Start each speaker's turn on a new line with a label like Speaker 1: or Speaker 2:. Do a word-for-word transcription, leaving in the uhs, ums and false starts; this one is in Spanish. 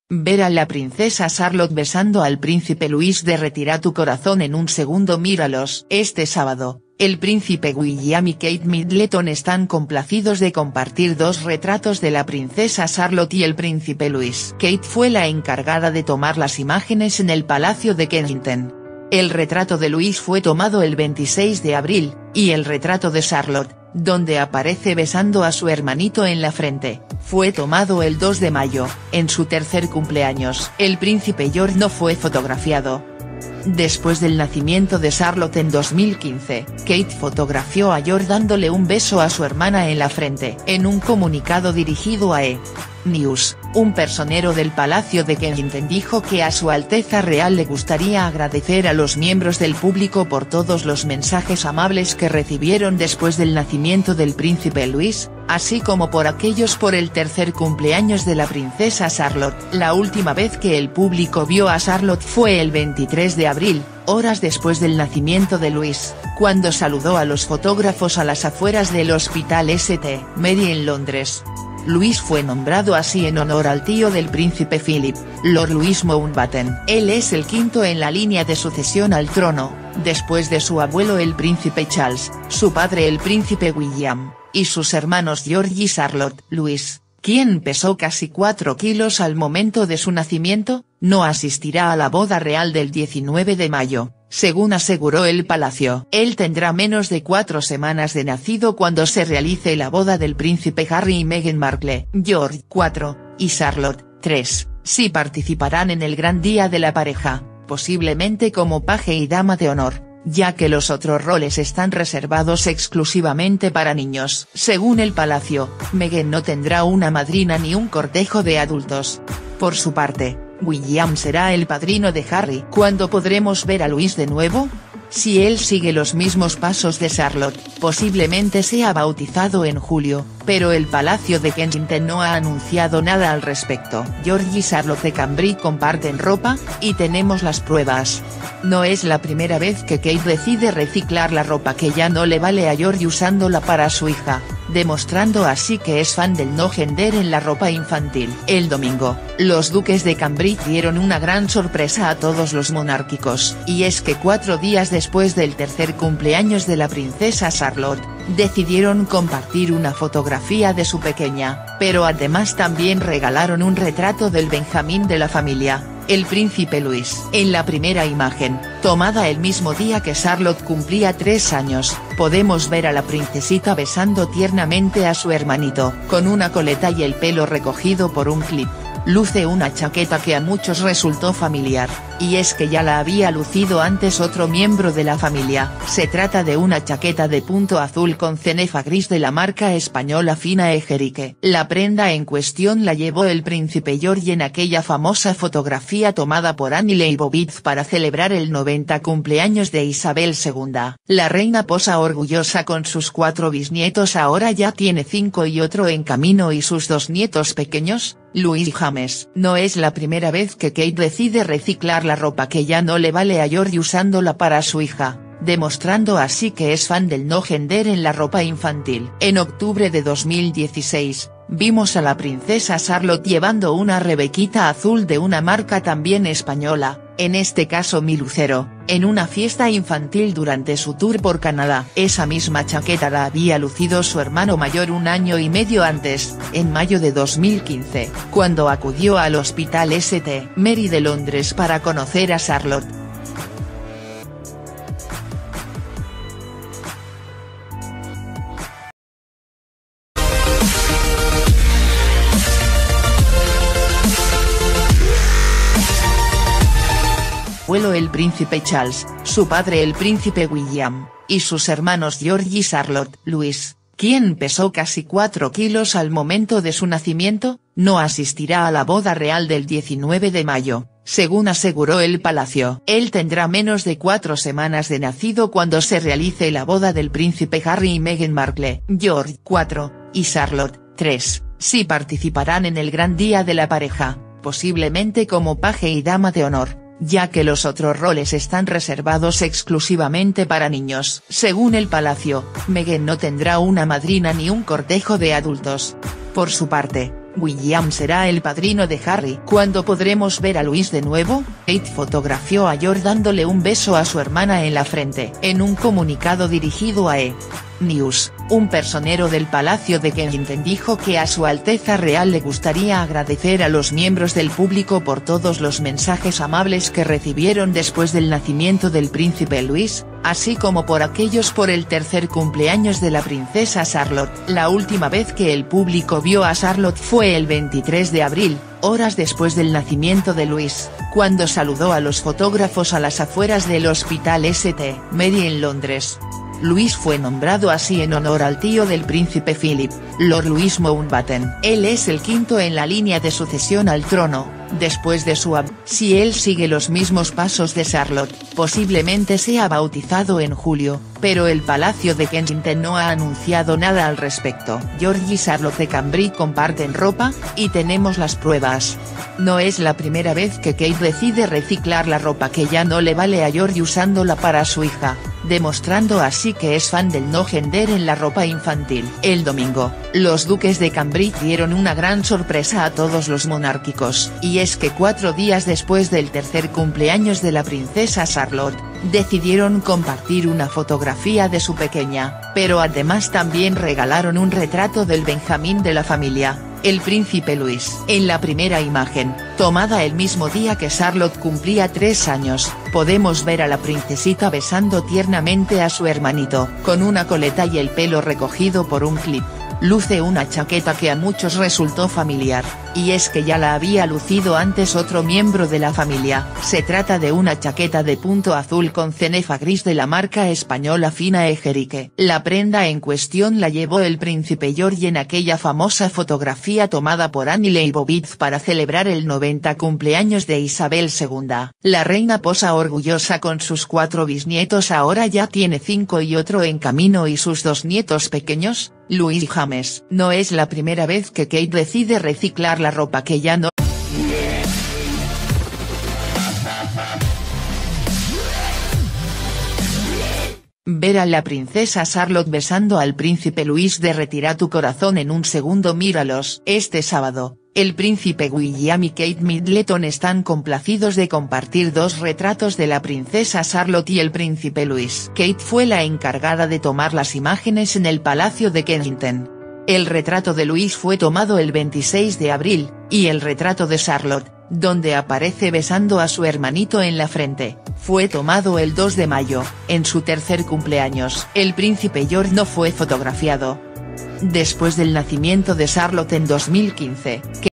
Speaker 1: Ver a la princesa Charlotte besando al príncipe Luis derretirá tu corazón en un segundo. Míralos. Este sábado, el príncipe William y Kate Middleton están complacidos de compartir dos retratos de la princesa Charlotte y el príncipe Luis. Kate fue la encargada de tomar las imágenes en el Palacio de Kensington. El retrato de Luis fue tomado el veintiséis de abril, y el retrato de Charlotte, donde aparece besando a su hermanito en la frente, fue tomado el dos de mayo, en su tercer cumpleaños. El príncipe George no fue fotografiado. Después del nacimiento de Charlotte en dos mil quince, Kate fotografió a George dándole un beso a su hermana en la frente. En un comunicado dirigido a E! News, un personero del Palacio de Kensington dijo que a Su Alteza Real le gustaría agradecer a los miembros del público por todos los mensajes amables que recibieron después del nacimiento del príncipe Luis, así como por aquellos por el tercer cumpleaños de la princesa Charlotte. La última vez que el público vio a Charlotte fue el veintitrés de abril, horas después del nacimiento de Luis, cuando saludó a los fotógrafos a las afueras del Hospital Saint Mary en Londres. Luis fue nombrado así en honor al tío del príncipe Philip, Lord Louis Mountbatten. Él es el quinto en la línea de sucesión al trono, después de su abuelo el príncipe Charles, su padre el príncipe William, y sus hermanos George y Charlotte. Luis, quien pesó casi cuatro kilos al momento de su nacimiento, no asistirá a la boda real del diecinueve de mayo, según aseguró el palacio. Él tendrá menos de cuatro semanas de nacido cuando se realice la boda del príncipe Harry y Meghan Markle. George, cuatro, y Charlotte, tres, sí participarán en el gran día de la pareja, posiblemente como paje y dama de honor, ya que los otros roles están reservados exclusivamente para niños. Según el palacio, Meghan no tendrá una madrina ni un cortejo de adultos. Por su parte, William será el padrino de Harry. ¿Cuándo podremos ver a Luis de nuevo? Si él sigue los mismos pasos de Charlotte, posiblemente sea bautizado en julio, pero el Palacio de Kensington no ha anunciado nada al respecto. George y Charlotte de Cambridge comparten ropa, y tenemos las pruebas. No es la primera vez que Kate decide reciclar la ropa que ya no le vale a George usándola para su hija, demostrando así que es fan del no gender en la ropa infantil. El domingo, los duques de Cambridge dieron una gran sorpresa a todos los monárquicos, y es que cuatro días después del tercer cumpleaños de la princesa Charlotte, decidieron compartir una fotografía de su pequeña, pero además también regalaron un retrato del Benjamín de la familia, el príncipe Luis. En la primera imagen, tomada el mismo día que Charlotte cumplía tres años, podemos ver a la princesita besando tiernamente a su hermanito. Con una coleta y el pelo recogido por un clip, luce una chaqueta que a muchos resultó familiar, y es que ya la había lucido antes otro miembro de la familia. Se trata de una chaqueta de punto azul con cenefa gris de la marca española Fina Ejerique. La prenda en cuestión la llevó el príncipe George en aquella famosa fotografía tomada por Annie Leibovitz para celebrar el noventa cumpleaños de Isabel segunda. La reina posa orgullosa con sus cuatro bisnietos, ahora ya tiene cinco y otro en camino, y sus dos nietos pequeños, Luis y James. No es la primera vez que Kate decide reciclar la ropa que ya no le vale a George usándola para su hija, demostrando así que es fan del no gender en la ropa infantil. En octubre de dos mil dieciséis, vimos a la princesa Charlotte llevando una rebequita azul de una marca también española, en este caso Mi Lucero, en una fiesta infantil durante su tour por Canadá. Esa misma chaqueta la había lucido su hermano mayor un año y medio antes, en mayo de dos mil quince, cuando acudió al Hospital Saint Mary de Londres para conocer a Charlotte. Abuelo el príncipe Charles, su padre el príncipe William, y sus hermanos George y Charlotte. Luis, quien pesó casi cuatro kilos al momento de su nacimiento, no asistirá a la boda real del diecinueve de mayo, según aseguró el palacio. Él tendrá menos de cuatro semanas de nacido cuando se realice la boda del príncipe Harry y Meghan Markle. George, cuatro, y Charlotte, tres, sí participarán en el gran día de la pareja, posiblemente como paje y dama de honor, ya que los otros roles están reservados exclusivamente para niños. Según el palacio, Meghan no tendrá una madrina ni un cortejo de adultos. Por su parte, William será el padrino de Harry. ¿Cuándo podremos ver a Luis de nuevo? Kate fotografió a George dándole un beso a su hermana en la frente. En un comunicado dirigido a E! News, un personero del Palacio de Kensington dijo que a Su Alteza Real le gustaría agradecer a los miembros del público por todos los mensajes amables que recibieron después del nacimiento del príncipe Luis, así como por aquellos por el tercer cumpleaños de la princesa Charlotte. La última vez que el público vio a Charlotte fue el veintitrés de abril, horas después del nacimiento de Luis, cuando saludó a los fotógrafos a las afueras del Hospital Saint Mary en Londres. Luis fue nombrado así en honor al tío del príncipe Philip, Lord Louis Mountbatten. Él es el quinto en la línea de sucesión al trono, después de su ab. Si él sigue los mismos pasos de Charlotte, posiblemente sea bautizado en julio, pero el Palacio de Kensington no ha anunciado nada al respecto. George y Charlotte de Cambridge comparten ropa, y tenemos las pruebas. No es la primera vez que Kate decide reciclar la ropa que ya no le vale a George usándola para su hija, demostrando así que es fan del no gender en la ropa infantil. El domingo, los duques de Cambridge dieron una gran sorpresa a todos los monárquicos, y es que cuatro días después del tercer cumpleaños de la princesa Charlotte, decidieron compartir una fotografía de su pequeña, pero además también regalaron un retrato del Benjamín de la familia, el príncipe Luis. En la primera imagen, tomada el mismo día que Charlotte cumplía tres años, podemos ver a la princesita besando tiernamente a su hermanito. Con una coleta y el pelo recogido por un clip, luce una chaqueta que a muchos resultó familiar, y es que ya la había lucido antes otro miembro de la familia. Se trata de una chaqueta de punto azul con cenefa gris de la marca española Fina Ejerique. La prenda en cuestión la llevó el príncipe George en aquella famosa fotografía tomada por Annie Leibovitz para celebrar el noventa cumpleaños de Isabel segunda. La reina posa orgullosa con sus cuatro bisnietos, ahora ya tiene cinco y otro en camino, y sus dos nietos pequeños, Luis y James. No es la primera vez que Kate decide reciclar la ropa que ya no. Ver a la princesa Charlotte besando al príncipe Luis derretirá tu corazón en un segundo. Míralos. Este sábado, el príncipe William y Kate Middleton están complacidos de compartir dos retratos de la princesa Charlotte y el príncipe Luis. Kate fue la encargada de tomar las imágenes en el Palacio de Kensington. El retrato de Luis fue tomado el veintiséis de abril, y el retrato de Charlotte, donde aparece besando a su hermanito en la frente, fue tomado el dos de mayo, en su tercer cumpleaños. El príncipe George no fue fotografiado. Después del nacimiento de Charlotte en dos mil quince,